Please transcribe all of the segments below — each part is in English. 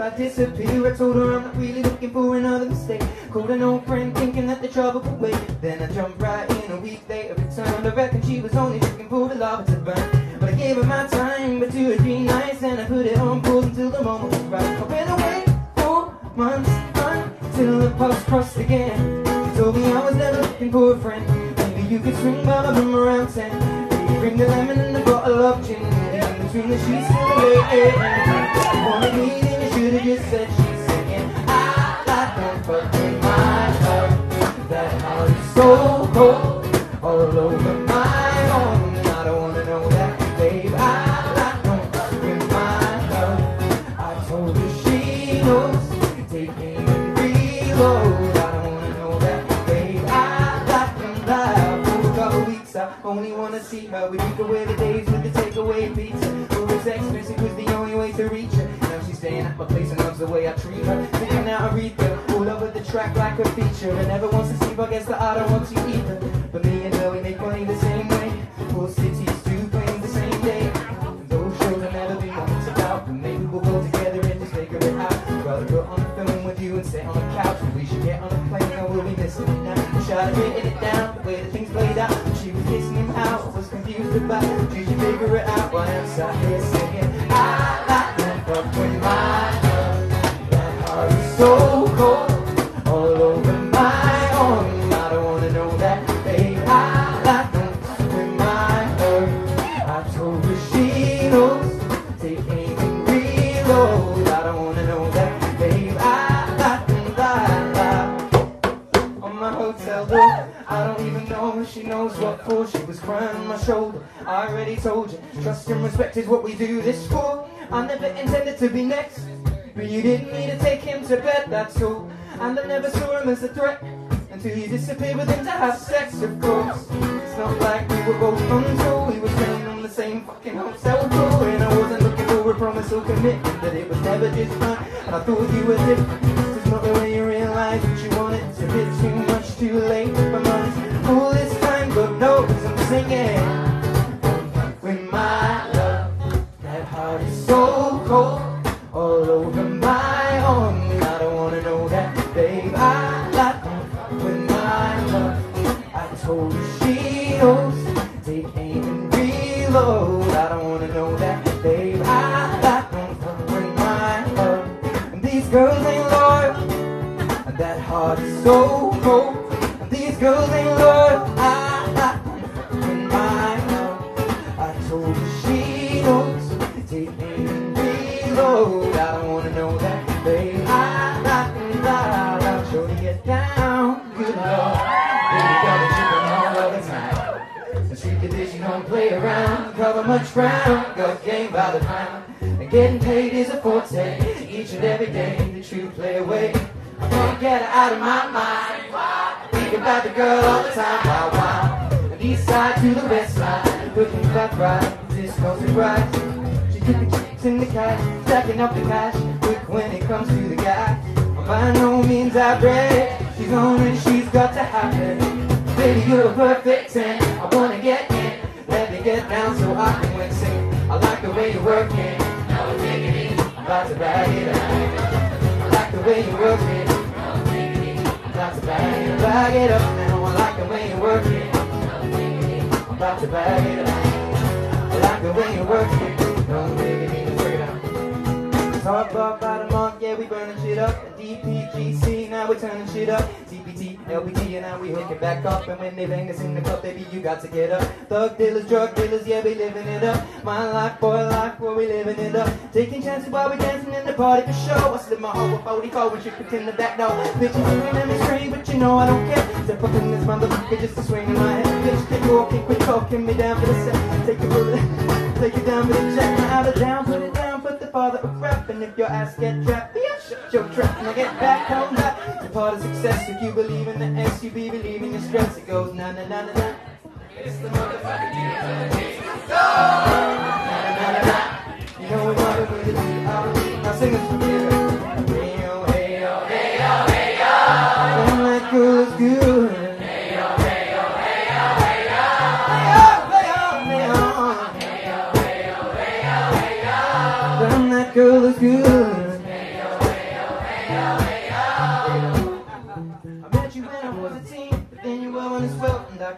I disappear. I told her I'm not really looking for another mistake. Called an old friend thinking that the trouble would wait. Then I jumped right in. A week later returned. I reckon she was only looking for a lover to burn. But I gave her my time, but 2 or 3 nights, and I put it on pause until the moment was right. I went away 4 months until the paths crossed again. She told me I was never looking for a friend. Maybe you could swing by my room around 10. Maybe bring the lemon and a bottle of gin. In between the sheets till the late AM. Wanted me, then you should have just said she's singing. I don't fuck with my love. That heart is so cold, all over my own. I don't wanna know that, babe. I don't fuck with my love. I told her she knows. Take aim and reload. I don't wanna know that, babe. I can lie for a couple weeks. I only wanna see her. We take away the days with the takeaway pizza. Sex expensive was the only way to reach her. Now she's staying at my place and loves the way I treat her. Thinking out a reaper, all over the track like a feature. And never wants to sleep, I guess that I don't want to either. But me and her, we make money the same way. 4 cities, 2 planes the same day. And those shows I've never been honest about. But maybe we'll go together and just figure it out. Rather go on the film with you and sit on the couch. But we should get on a plane or we'll be missing it now. We should have written it down, the way the things played out. She was kissing him out, I was confused about. Did you figure it out while I'm sat here singing? I don't fuck with my love. That heart is so cold, all over my own. I don't wanna know that, babe. I don't fuck with my love. I told her she knows. Take aim and reload. I don't wanna know that, babe. I on my hotel door. I don't even know if she knows what for. She was crying on my shoulder. I already told you, trust and respect is what we do this for. I never intended to be next, but you didn't need to take him to bed, that's all. And I never saw him as a threat until you disappeared with him to have sex, of course. It's not like we were both on tour. We were staying on the same fucking hotel floor. And I wasn't looking for a promise or commitment, but it was never just fun. And I thought you were different. This is not the way you realize what you wanted. It's a bit too much, too late, if I'm honest. All this time, God knows I'm singing. With my love, that heart is so cold, all over my own. I don't wanna know that, babe. I don't fuck with my love. I told her she knows. Take aim and reload. I don't wanna know that, babe. I don't fuck with my love. And these girls ain't loyal. And that heart is so cold. And these girls ain't loyal. I don't fuck with my love. I told her she knows. Take aim and reload. I don't wanna know that, babe. I'm sure to get down, good lord. Baby, got the chicken all of the time. The street condition don't play around. Cover much ground, got game by the pound. And getting paid is a forte. Each and every day, the true play away. I can't get her out of my mind. Think about the girl all the time. Wow, wow. And east side to the west side, looking back right, this goes to bright. She took the chicks in the cash, stacking up the cash, quick when it comes to the guy. By no means I brag, she's on and she's got to happen. Baby, you're a perfect 10, I wanna get in. Let me get down so I can win sing. I like the way you work it, no diggity, I'm about to bag it up. I like the way you work it, no diggity, I'm about to bag it up now. I like the way you work it, no diggity, I'm about to bag it up. I like the way you work it, no diggity, let's break it down. Talk about the month, yeah, we burning shit up. DPGC, now we turning shit up. TPT, LPT, and now we hook it back up. And when they bang us in the club, baby, you got to get up. Thug dealers, drug dealers, yeah, we living it up. My life, boy, life, boy, we living it up. Taking chances while we dancing in the party for show. I slip my heart with 44 when she pretend the back door. Bitches screaming at me straight, but you know I don't care. Step up in this motherfucker just to swing in my head. Bitch, keep walking, quit talking me down for the set. Take it for the, take it down for the check. Now out of down, put it down, put the father of rap. And if your ass get trapped, yeah, shut your trap. And I get back home, back. The part of success, if you believe in the S, you be believing in stress. It goes na na na na na. It's the motherfucking Jesus. Na na na na. You know we want to do the now sing this from here. Hey yo, hey yo, hey yo, hey yo. When that girl is good. Hey yo, hey yo, hey yo, hey yo. Hey yo, hey yo, hey yo. Hey yo, hey yo, hey yo, hey yo. When that girl is good. Hey yo, hey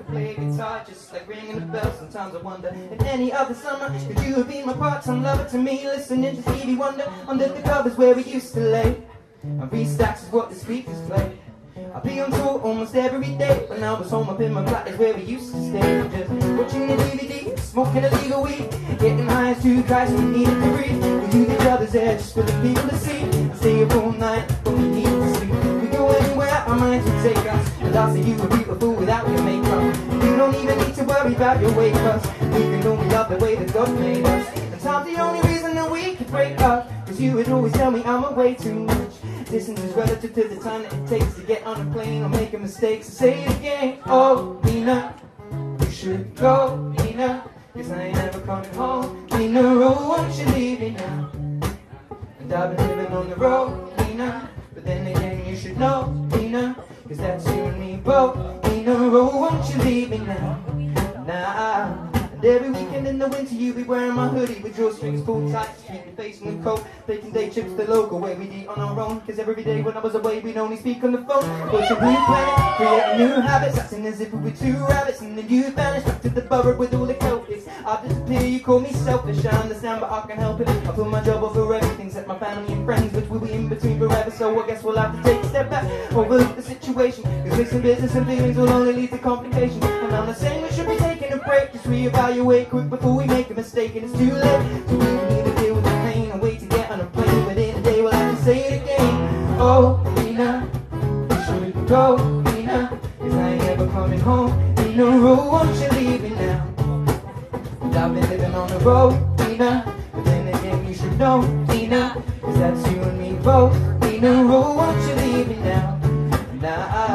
could play a guitar, just like ringing a bell. Sometimes I wonder, in any other summer, could you have been my part-time lover to me? Listening to Stevie Wonder under the covers where we used to lay. And restacks is what the speakers play. I'd be on tour almost every day, but now I was home up in my flat is where we used to stay. Just watching the DVD, smoking illegal weed, getting high as two guys when we needed to breathe. We do the others there just for the people to see, and stay up all night when we needed to sleep. We go anywhere our minds would take us, and I'll say you were beautiful without your makeup. You don't even need to worry about your weight, cause we can only love the way that God made us. And time's the only reason that we could break up, cause you would always tell me I'm away too much. Distance is relative to the time that it takes to get on a plane or make a mistake. So say it again. Oh, Nina, you should go, Nina, cause I ain't never coming home. Nina, oh, won't you leave me now? And I've been living on the road, Nina, but then again you should know, Nina, cause that's you and me both. Nina, oh, won't you leave me now? Nah. And every weekend in the winter you be wearing my hoodie with drawstrings pulled tight to keep your face from the cold. Taking day trips to the local where we'd eat on our own, cause every day when I was away we'd only speak on the phone. Watching Blue Planet, creating new habits, acting as if we were two rabbits, and then you vanished back to the borough with all the Celtics. I disappear, you call me selfish, I understand but I can help it. I put my job over everything except my family and friends, which we'll be in between forever, so I guess we'll have to take a step back, overlook the situation, cause mixing business and feelings will only lead to complications. And I'm not saying we should be taking a break, just reevaluate quick before we make a mistake, and it's too late. So we can either deal with the pain and wait to get on a plane, but in a day we'll have to say it again. Oh, Nina, you should go, Nina, cause I ain't ever coming home. Nina, oh, won't you leave me now? And I've been living on the road, Nina, but then again you should know, Nina, cause that's you and me both. Nina, oh, won't you leave me now? Nah.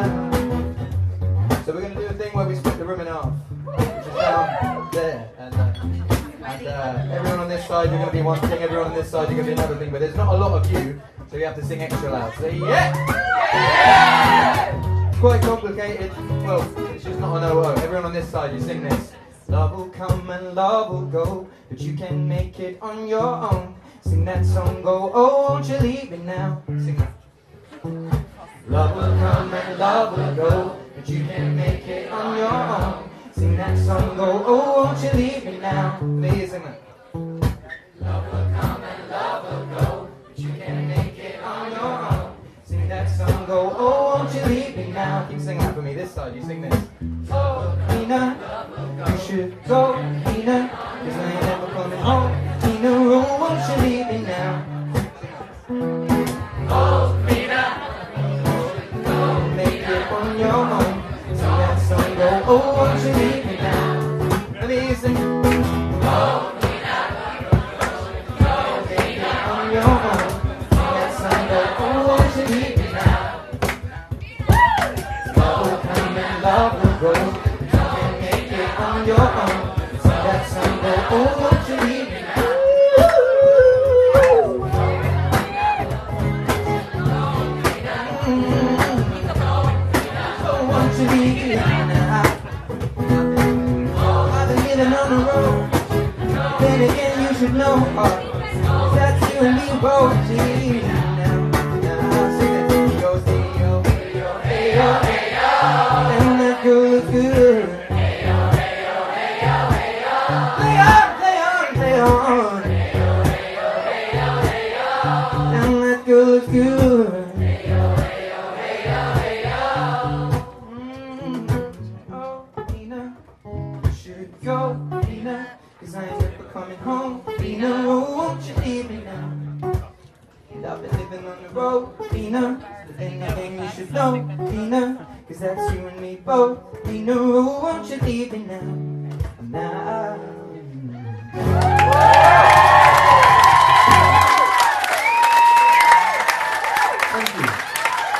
So we're gonna do a thing where we split the room in half, which is down there, and everyone on this side you're going to be one thing, everyone on this side you're going to be another thing, but there's not a lot of you, so you have to sing extra loud. So yeah! It's quite complicated. Well, it's just not an O-O. Everyone on this side, you sing this. Love will come and love will go, but you can make it on your own. Sing that song, go, oh, won't you leave me now? Sing that. Love will come and love will go, but you can make it on your own. Sing that song, go, oh, won't you leave me now? Please sing that. Love will come and love will go, but you can make it on your own. Sing that song, go, oh, won't you leave me now? Keep singing that for me, this side, you sing this. Oh, Nina, you should go, Nina, cause I ain't never coming home. Nina, oh, won't you leave me now? Oh, Nina, go make it on your own. Sing that song, go, oh, won't you leave me now? Listen. Oh, Nina, go make it on your own. Sing that song, go, oh, won't you leave me now? Love will come and love will go, but you can make it on your own. Sing that song, go, oh, won't you leave me now? Then again you should know, that's you and me both. Gee, now, sing that thing, go, hey yo, hey yo, hey yo, hey yo, and that girl looks good. Hey yo, hey yo, hey yo, hey yo, play on, play on, play on. Hey yo, hey yo, hey yo, hey yo, and that girl looks good. Hey yo, hey yo, hey yo, hey yo. Oh, Nina, you should go, Nina, cause I ain't never coming home. Nina, oh, won't you leave me now? And I've been living on the road, Nina, but then again you should know, Nina, cause that's you and me both. Nina, oh, won't you leave me now? Now. Thank you.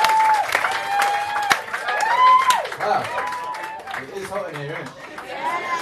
Wow, it is hot in here, isn't it?